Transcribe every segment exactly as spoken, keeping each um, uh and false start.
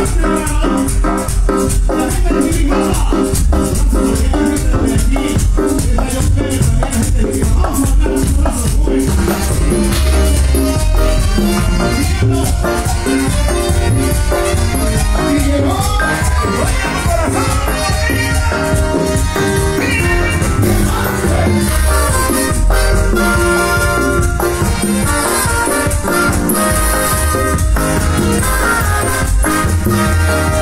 We'll be right back.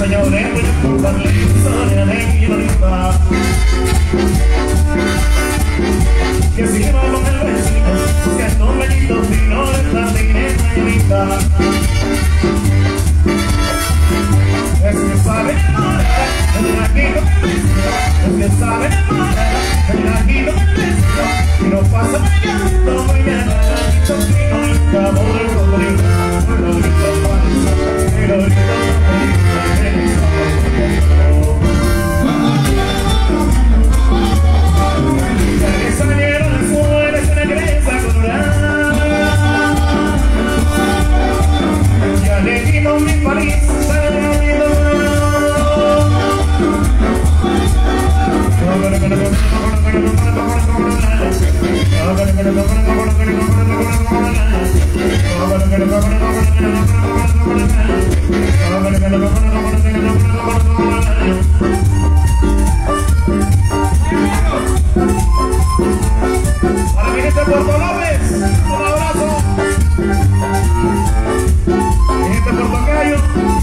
Señores, voy a contarle la historia de mi bonita, que se lleva con el vecino, que es un bendito fino de esta dinera y bonita. Es que sabe enamorar, el gatito del vecino. Es que sabe enamorar, el gatito del vecino. Y no pasa mañana, mañana, el gatito fino y el cabo del cocodrilo. El lorito falso, el lorito ya le salieron las flores en la cresta colorada. Ya le dimos mi París. Para mi gente de Puerto López, un abrazo. Mi gente de Puerto Cayo,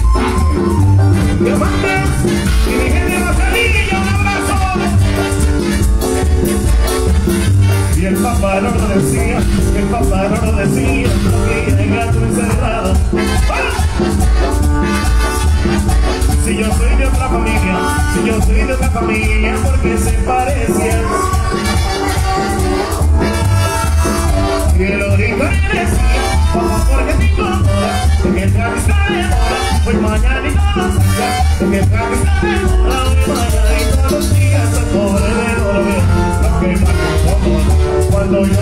Diamantes, y mi gente de Bajanilla, un abrazo. Y el papá no lo decía, el papá no lo decía, que hay gato encerrado. Si yo soy de otra familia, si yo soy de otra familia, porque se parecían. Y el orito le decía, vamos porque te incomoda, de que el traje está de moda, hoy mañana y todos los días, de que el traje está de moda, hoy mañana y todos los días, al pobre de oro, lo que más me incomoda, cuando yo no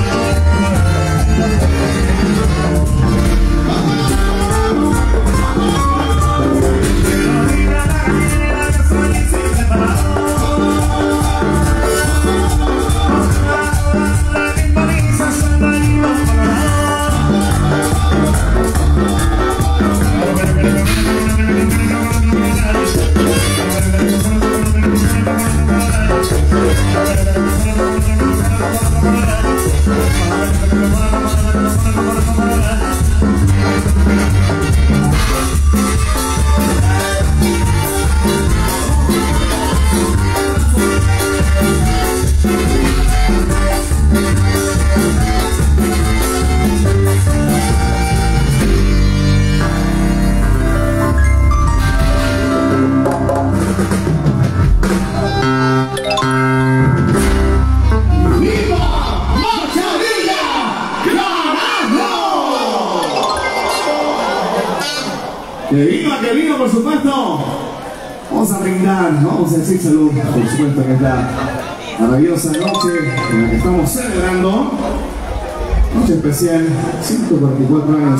que vino, que vino, por supuesto. Vamos a brindar, vamos a decir salud, por supuesto, que esta maravillosa noche en la que estamos celebrando. Noche especial, ciento cuarenta y cuatro años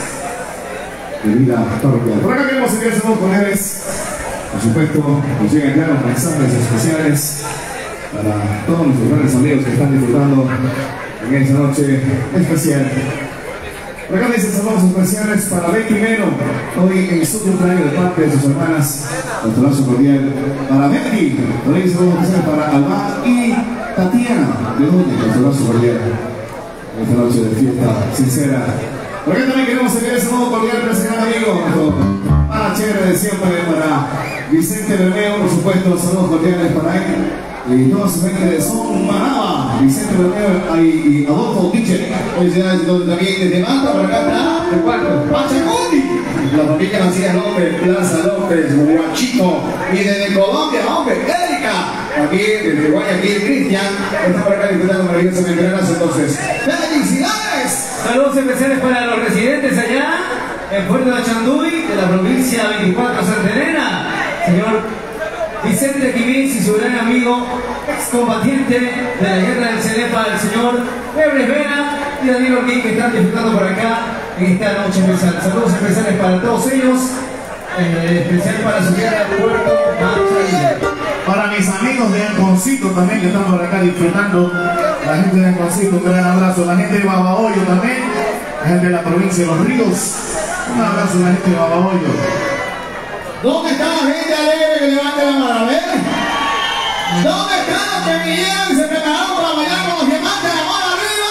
de vida parroquial. Por acá queremos enviar saludos cordiales. Por supuesto, nos llegan ya los mensajes especiales para todos nuestros grandes amigos que están disfrutando en esta noche especial. Por acá dicen saludos especiales para Betty Mero, hoy en su cumpleaños de parte de sus hermanas. Nuestro abrazo cordial para Betty. Por ahí saludos especiales para Alba y Tatiana de Núñez. Nuestro abrazo cordial en esta noche de fiesta sincera. Por acá también queremos enviar ese saludo cordial para ese gran amigo, nuestro pana chévere de siempre, para Vicente Bermeo, por supuesto, saludos cordiales para él. Y toda su gente de Son Manaba, Vicente Bermeo y Adolfo Diche. Hoy se da también desde Manta, por acá está, de cuarto, Pachacuti. La familia Macías López, Plaza López, Guachito. Y desde Colombia, hombre, Erika. Aquí, desde Guayaquil, Cristian. Está por acá disfrutando maravillosamente. Gracias, entonces. ¡Felicidades! Saludos especiales para los residentes allá, en Puerto de Chanduy, de la provincia veinticuatro Santa Elena. Señor Vicente Quimís y su gran amigo, excombatiente de la guerra del Celepa, el señor Ebres Vera y Daniel Orquín, que están disfrutando por acá en esta noche especial. Saludos especiales para todos ellos, eh, especial para su guerra de Puerto Machavilla. Para mis amigos de Anconcito también que están por acá disfrutando, la gente de Anconcito, un gran abrazo, la gente de Babahoyo también, la gente de la provincia de Los Ríos, un abrazo a la gente de Babahoyo. ¿Dónde está la gente alegre que levante la mano? A ver. ¿Dónde están los que vinieron y se prepararon para bailar con los diamantes? ¡La mano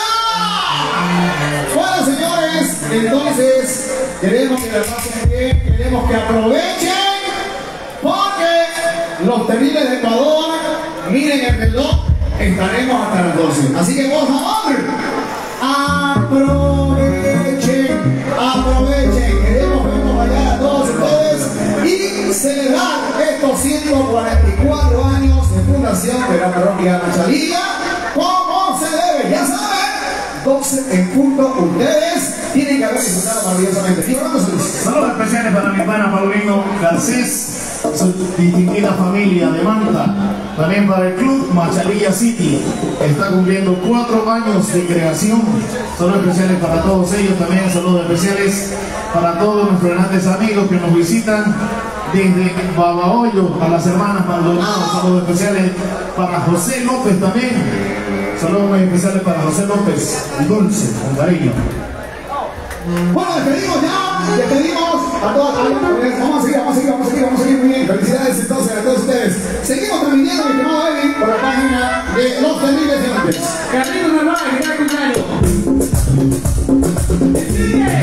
arriba! Bueno, señores, entonces queremos que la pasen bien, queremos que aprovechen los terribles de Ecuador, miren el reloj, estaremos hasta las doce. Así que por favor, aprovechen, aprovechen. Queremos vernos allá a todos ustedes y celebrar estos ciento cuarenta y cuatro años de fundación de la parroquia Machalilla como se debe. Ya saben, doce en punto, ustedes tienen que haber disfrutado maravillosamente. Saludos especiales para mi pana Paulino Garcés, su distinguida familia de Manta. También para el club Machalilla City, está cumpliendo cuatro años de creación. Saludos especiales para todos ellos. También saludos especiales para todos nuestros grandes amigos que nos visitan desde Babahoyo, a las hermanas Maldonado. Saludos especiales para José López también. Saludos muy especiales para José López y Dulce, con cariño. Bueno, despedimos ya, despedimos a todas las vamos a seguir, vamos a seguir, vamos a seguir, vamos a seguir muy bien. Felicidades entonces a todos ustedes. Seguimos transmitiendo, mi estimado Eddie, por la página de Los Terribles Diamantes. Carlitos Narváez, que está escuchando. ¡Sigue!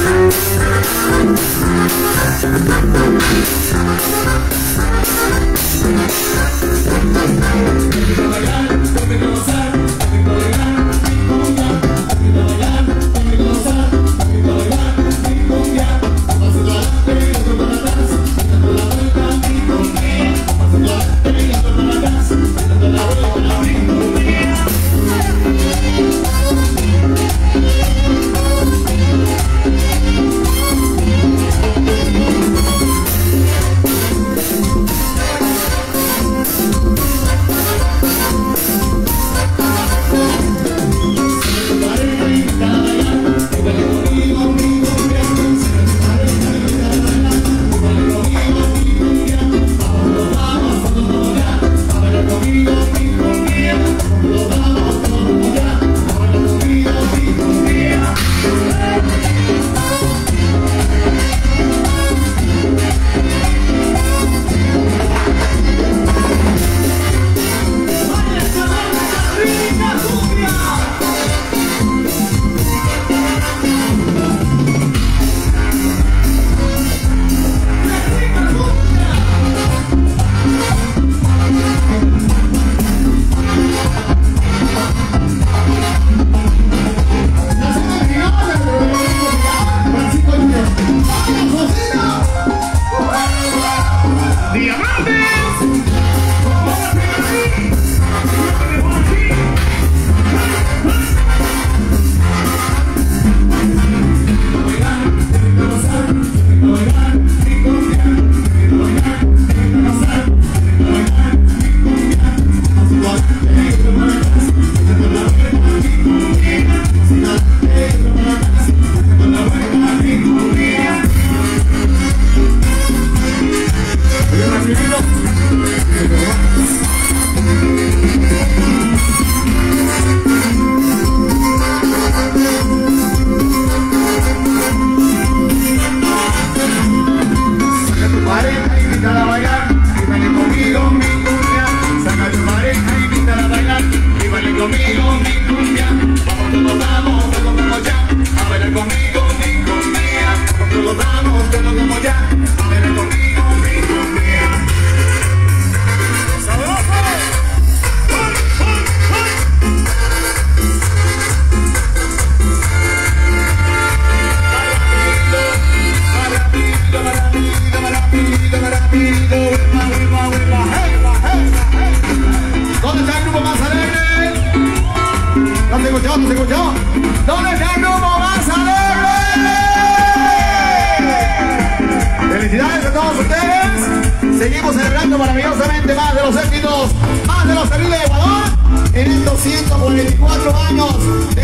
Seguimos celebrando maravillosamente más de los éxitos, más de los terribles de Ecuador en estos ciento cuarenta y cuatro años de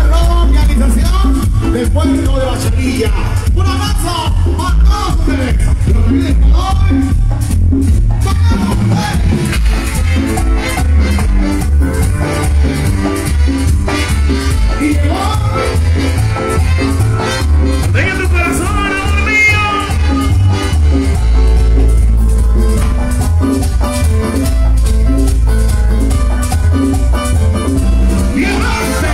parroquialización del pueblo de Bachanilla. Un abrazo a todos ustedes, los terribles de Ecuador. Y llegó. Deja tu corazón, amor mío. Y avance.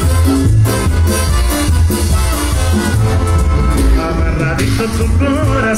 Amarradito tu corazón.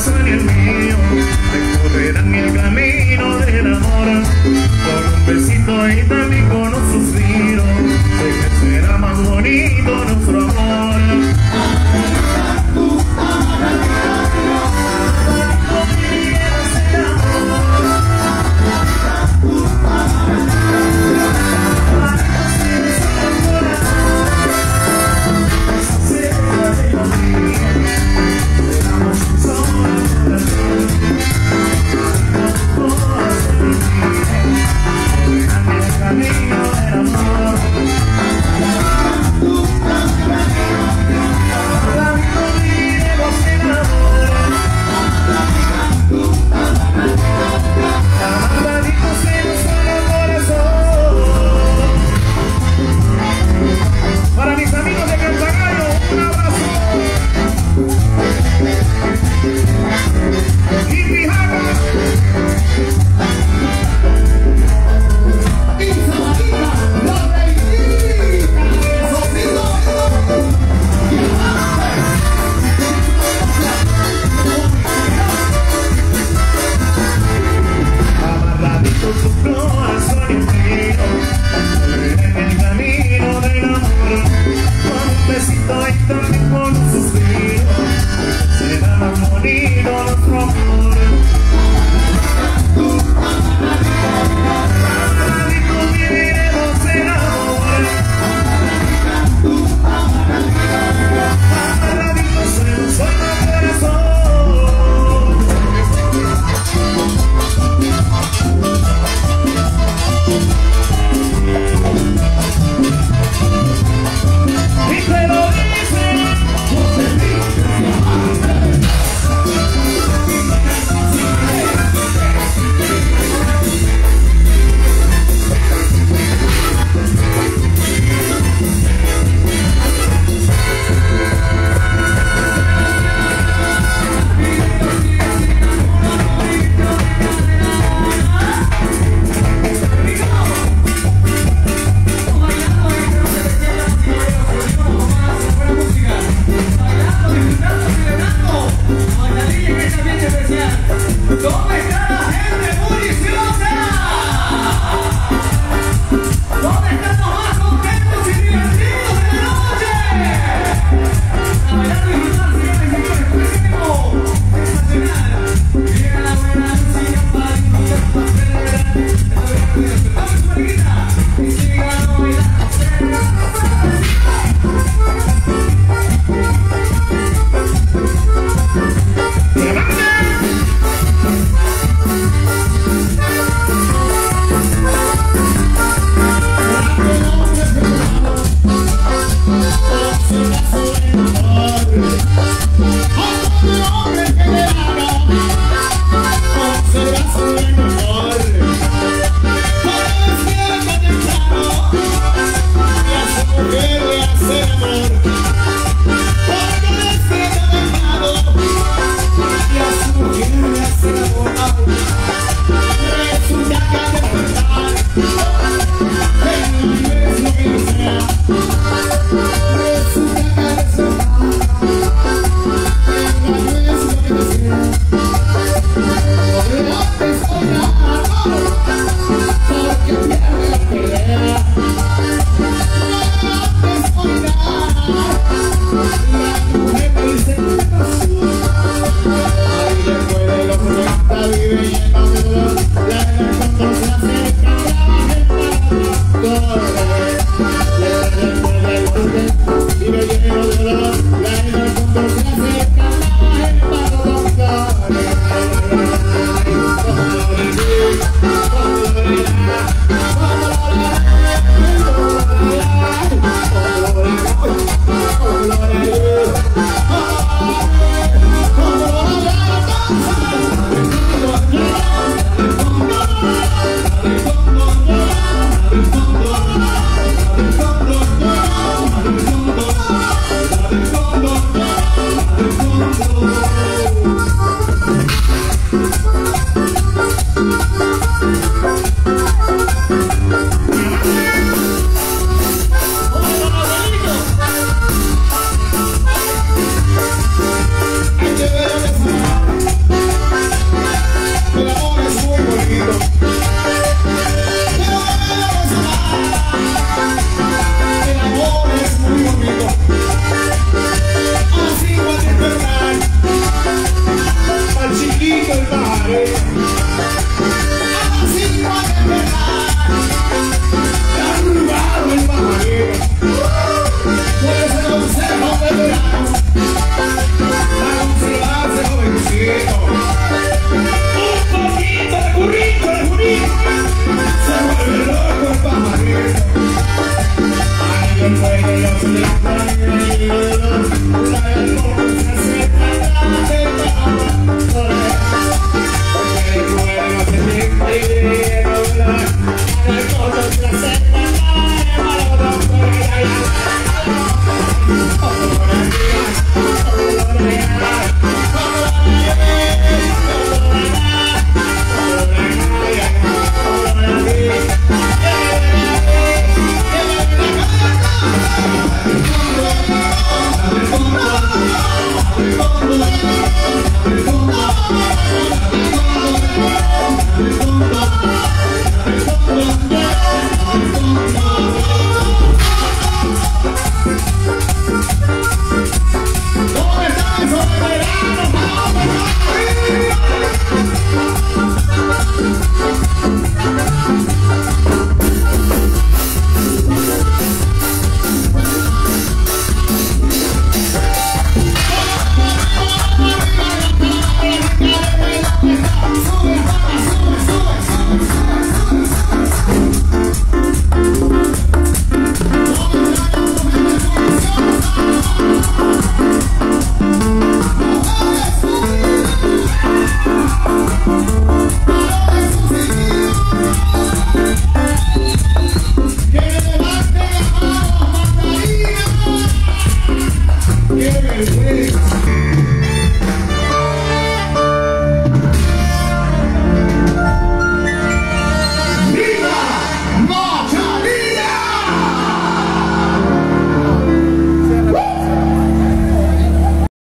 Thank you.